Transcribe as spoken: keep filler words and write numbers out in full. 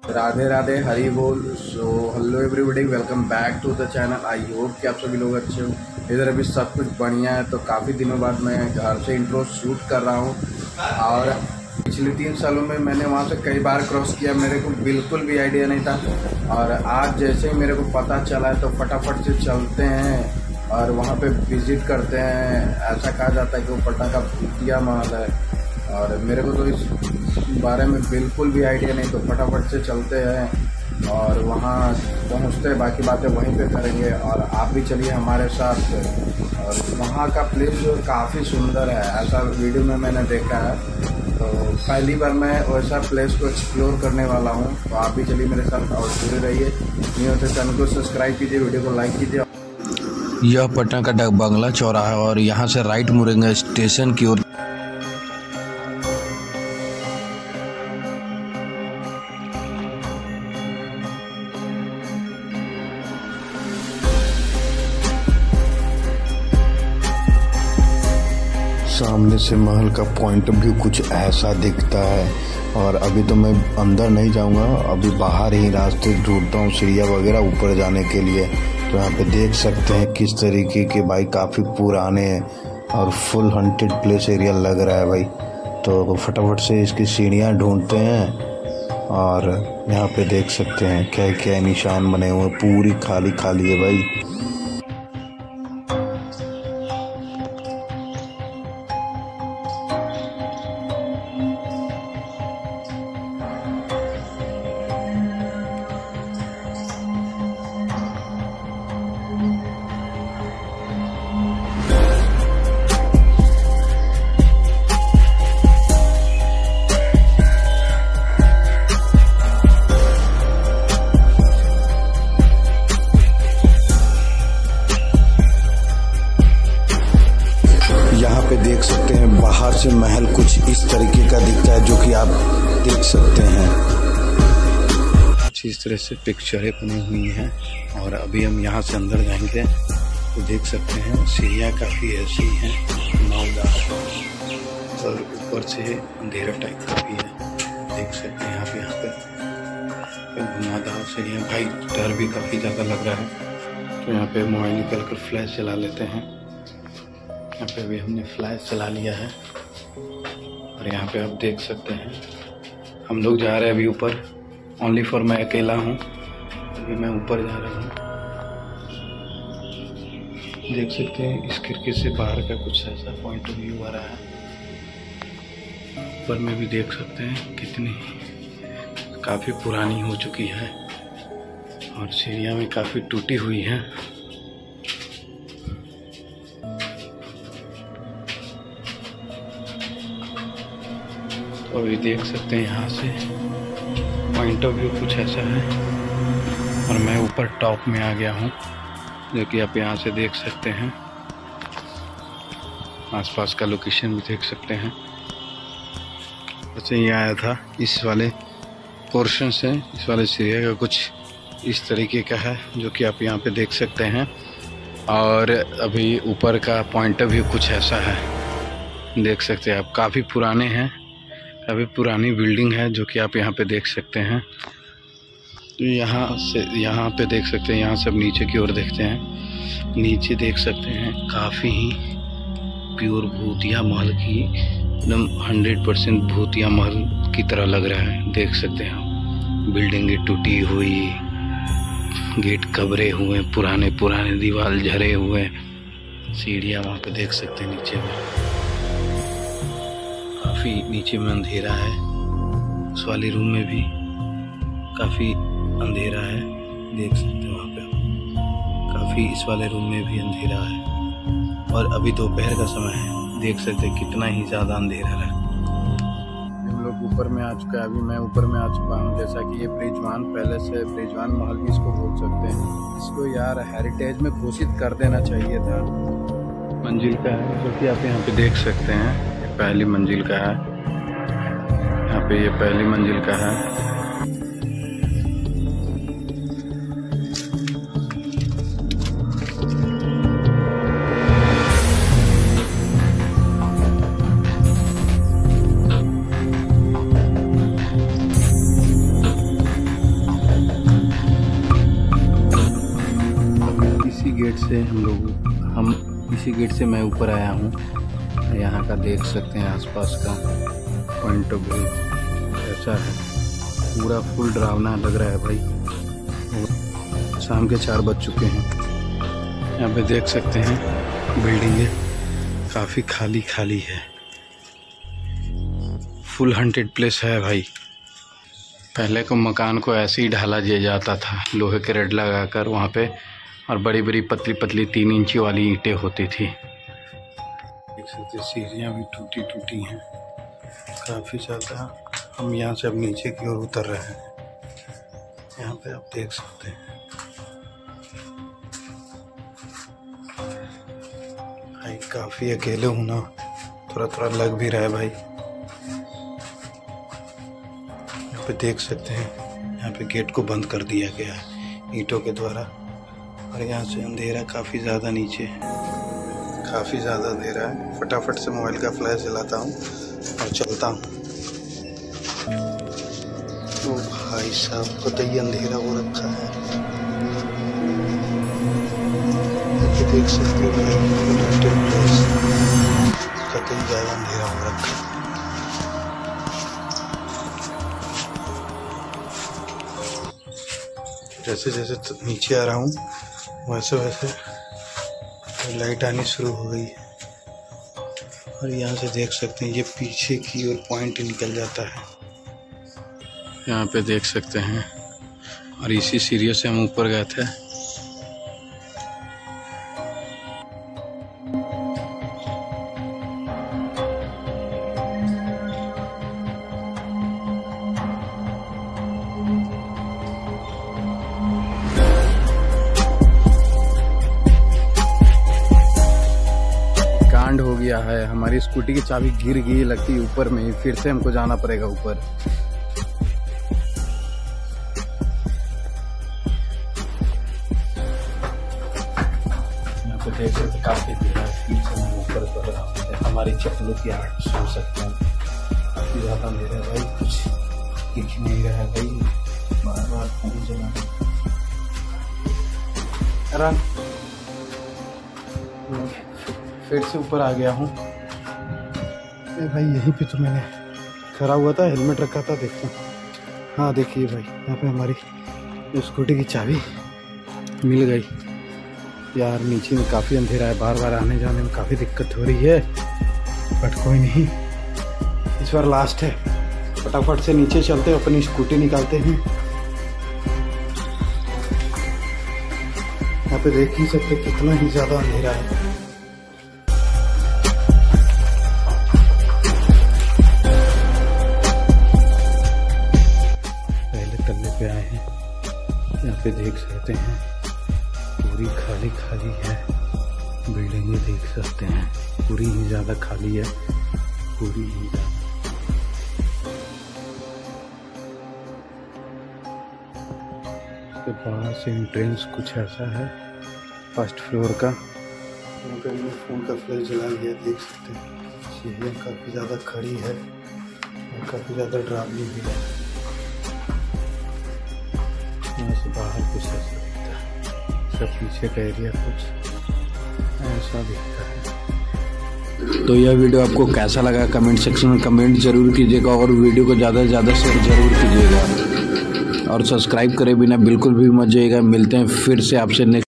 राधे राधे, हरी बोल। So hello everybody, welcome back to the channel. I hope कि आप सभी लोग अच्छे हो। इधर अभी सब कुछ बढ़िया है। तो काफ़ी दिनों बाद मैं घर से इंट्रो शूट कर रहा हूँ और पिछले तीन सालों में मैंने वहाँ से कई बार क्रॉस किया, मेरे को बिल्कुल भी आइडिया नहीं था। और आज जैसे ही मेरे को पता चला है तो फटाफट से चलते हैं और वहाँ पे विज़िट करते हैं। ऐसा कहा जाता है कि वो पटना का भूतिया महल है और मेरे को तो इस बारे में बिल्कुल भी आइडिया नहीं। तो फटाफट से चलते हैं और वहाँ पहुँचते हैं, बाकी बातें वहीं पे करेंगे। और आप भी चलिए हमारे साथ। और वहाँ का प्लेस जो काफ़ी सुंदर है, ऐसा वीडियो में मैंने देखा है। तो पहली बार मैं वैसा प्लेस को एक्सप्लोर करने वाला हूँ। तो आप भी चलिए मेरे साथ और जुड़े रहिए। नहीं होते चैनल को सब्सक्राइब कीजिए, वीडियो को लाइक कीजिए। यह पटना का डाक बंगला चौराहा है और यहाँ से राइट मुड़ेंगे स्टेशन की ओर। सामने से महल का पॉइंट व्यू कुछ ऐसा दिखता है। और अभी तो मैं अंदर नहीं जाऊंगा, अभी बाहर ही रास्ते ढूंढता हूँ सीढ़ियाँ वगैरह ऊपर जाने के लिए। तो यहाँ पे देख सकते हैं किस तरीके के भाई काफ़ी पुराने हैं और फुल हंटेड प्लेस एरिया लग रहा है भाई। तो फटाफट से इसकी सीढ़ियाँ ढूंढते हैं और यहाँ पे देख सकते हैं क्या क्या निशान बने हुए, पूरी खाली खाली है भाई। यहाँ पे देख सकते हैं बाहर से महल कुछ इस तरीके का दिखता है, जो कि आप देख सकते हैं। इस तरह से पिक्चरें बनी हुई हैं और अभी हम यहाँ से अंदर जाएंगे तो देख सकते हैं सीढ़ियाँ काफ़ी ऐसी हैं नावदार और ऊपर से अंधेरा टाइप का भी है। देख सकते हैं आप यहाँ पे घुमादार सीढ़ियाँ। भाई डर भी काफ़ी ज़्यादा लग रहा है। तो यहाँ पे मोबाइल निकल कर फ्लैश चला लेते हैं। यहाँ पे भी हमने फ्लैश चला लिया है और यहाँ पे आप देख सकते हैं हम लोग जा रहे हैं अभी ऊपर। ओनली फॉर मैं अकेला हूँ, अभी मैं ऊपर जा रहा हूँ। देख सकते हैं इस खिड़की से बाहर का कुछ ऐसा पॉइंट ऑफ व्यू आ रहा है। ऊपर में भी देख सकते हैं कितनी काफ़ी पुरानी हो चुकी है और सीढ़ियाँ भी काफ़ी टूटी हुई हैं। तो अभी देख सकते हैं यहाँ से पॉइंट ऑफ व्यू कुछ ऐसा है और मैं ऊपर टॉप में आ गया हूँ, जो कि आप यहाँ से देख सकते हैं। आसपास का लोकेशन भी देख सकते हैं। वैसे ये आया था इस वाले पोर्शन से, इस वाले सीढ़िया का कुछ इस तरीके का है, जो कि आप यहाँ पे देख सकते हैं। और अभी ऊपर का पॉइंट ऑफ व्यू कुछ ऐसा है, देख सकते हैं आप। काफ़ी पुराने हैं, काफ़ी पुरानी बिल्डिंग है, जो कि आप यहाँ पे देख सकते हैं। यहाँ से यहाँ पे देख सकते हैं, यहाँ से अब नीचे की ओर देखते हैं। नीचे देख सकते हैं काफ़ी ही प्योर भूतिया महल की, एकदम हंड्रेड परसेंट भूतिया महल की तरह लग रहा है। देख सकते हैं बिल्डिंगें टूटी हुई, गेट कबरे हुए, पुराने पुराने दीवार झरे हुए, सीढ़ियाँ वहाँ पे देख सकते हैं नीचे में। काफ़ी नीचे में अंधेरा है, उस वाले रूम में भी काफ़ी अंधेरा है। देख सकते हैं वहाँ पे काफ़ी, इस वाले रूम में भी अंधेरा है और अभी दोपहर का समय है। देख सकते हैं कितना ही ज़्यादा अंधेरा है। हम लोग ऊपर में आ चुका है, अभी मैं ऊपर में आ चुका हूँ। जैसा कि ये ब्रिजवान पैलेस है, ब्रिजवान महल भी इसको बोल सकते हैं। इसको यार हेरिटेज में घोषित कर देना चाहिए था। मंजिल का है, जो कि आप यहाँ पे देख सकते हैं। पहली मंजिल का है, यहाँ पे ये पहली मंजिल का है। गेट से हम लोग हम इसी गेट से मैं ऊपर आया हूँ। यहाँ का देख सकते हैं आसपास का पॉइंट ऑफ व्यू ऐसा है, पूरा फुल डरावना लग रहा है भाई। शाम के चार बज चुके हैं। यहाँ पे देख सकते हैं बिल्डिंगें काफ़ी खाली खाली है, फुल हंटेड प्लेस है भाई। पहले को मकान को ऐसे ही ढाला दिया जाता था लोहे के रड लगाकर वहाँ पे, और बड़ी बड़ी पतली पतली तीन इंची वाली ईंटें होती थी। देख सकते सीढ़ियाँ भी टूटी टूटी हैं काफ़ी ज़्यादा। हम यहाँ से अब नीचे की ओर उतर रहे हैं। यहाँ पे आप देख सकते हैं भाई, काफ़ी अकेले होना थोड़ा थोड़ा लग भी रहा है भाई। यहाँ पे देख सकते हैं, यहाँ पे गेट को बंद कर दिया गया है ईंटों के द्वारा, और यहाँ से अंधेरा काफ़ी ज़्यादा नीचे है, काफ़ी ज़्यादा अंधेरा है। फटाफट से मोबाइल का फ्लैश जलाता हूँ और चलता हूँ। तो भाई साहब कतई अंधेरा हो रखा है, देख सकते हो कतई ज़्यादा अंधेरा हो रखा है। जैसे जैसे नीचे आ रहा हूँ वैसे वैसे लाइट आनी शुरू हो गई है, और यहाँ से देख सकते हैं ये पीछे की ओर पॉइंट निकल जाता है। यहाँ पे देख सकते हैं, और इसी सीढ़ियों से हम ऊपर गए थे। हो गया है, हमारी स्कूटी की चाबी गिर गई लगती है ऊपर में, फिर से हमको जाना पड़ेगा ऊपर। यहाँ पे देख सकते काफी स्पीड से हम ऊपर बढ़ रहा हूँ। हमारी चप्पलों की आवाज सुन सकते हैं, काफी ज्यादा मेरा भाई कुछ दिख नहीं रहा है भाई, बार बार फोन चला फिर से ऊपर आ गया हूँ। भाई यहीं पे तो मैंने खड़ा हुआ था, हेलमेट रखा था, देखता हूँ। हाँ देखिए भाई, यहाँ पे हमारी स्कूटी की चाबी मिल गई। यार नीचे में काफ़ी अंधेरा है, बार बार आने जाने में काफ़ी दिक्कत हो रही है, बट कोई नहीं, इस बार लास्ट है। फटाफट से नीचे चलते अपनी स्कूटी निकालते हैं। यहाँ पे देख ही सकते कितना ही ज़्यादा अंधेरा है। पे आए हैं, यहाँ पे देख सकते हैं पूरी खाली खाली है, बिल्डिंगें देख सकते हैं पूरी ही ज़्यादा खाली है, पूरी ही ज़्यादा। इसके बाहर से एंट्रेंस कुछ ऐसा है फर्स्ट फ्लोर का। यहाँ पे मैंने फ़ोन का फ्लैश जला लिया, देख सकते हैं सीढ़ियाँ काफ़ी ज़्यादा खड़ी है और काफ़ी ज़्यादा डरावनी भी है। यहाँ से बाहर कुछ ऐसा दिखता है, सब पीछे का एरिया कुछ ऐसा दिखता है। तो यह वीडियो आपको कैसा लगा कमेंट सेक्शन में कमेंट जरूर कीजिएगा, और वीडियो को ज़्यादा से ज़्यादा शेयर जरूर कीजिएगा, और सब्सक्राइब करे बिना बिल्कुल भी मत जाइएगा। मिलते हैं फिर से आपसे नेक्स्ट